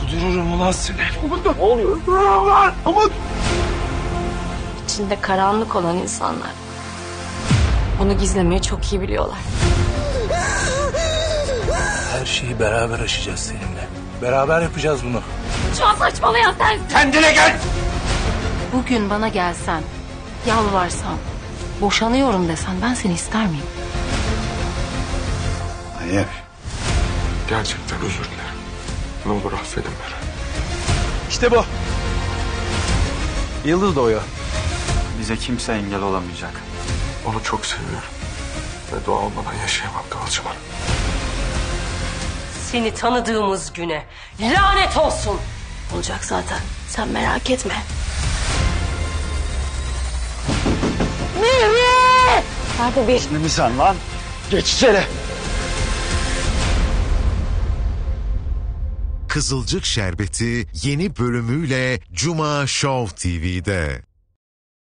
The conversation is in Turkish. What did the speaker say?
Öldürürüm ulan seni. Umut ne oluyor? Umut! İçinde karanlık olan insanlar bunu gizlemeyi çok iyi biliyorlar. Her şeyi beraber aşacağız seninle. Beraber yapacağız bunu. Şu an saçmalayan sensin. Kendine gel! Bugün bana gelsen, yalvarsan, boşanıyorum desen ben seni ister miyim? Hayır. Gerçekten özür dilerim. Ne olur affedin beni. İşte bu. Yıldız doğuyor. Bize kimse engel olamayacak. Onu çok seviyorum. Ve dua olmadan yaşayamam Kıvılcım Hanım. Seni tanıdığımız güne lanet olsun. Olacak zaten. Sen merak etme. Nerede bir? Ne mi sen lan? Geç içeri. Kızılcık Şerbeti yeni bölümüyle Cuma Show TV'de.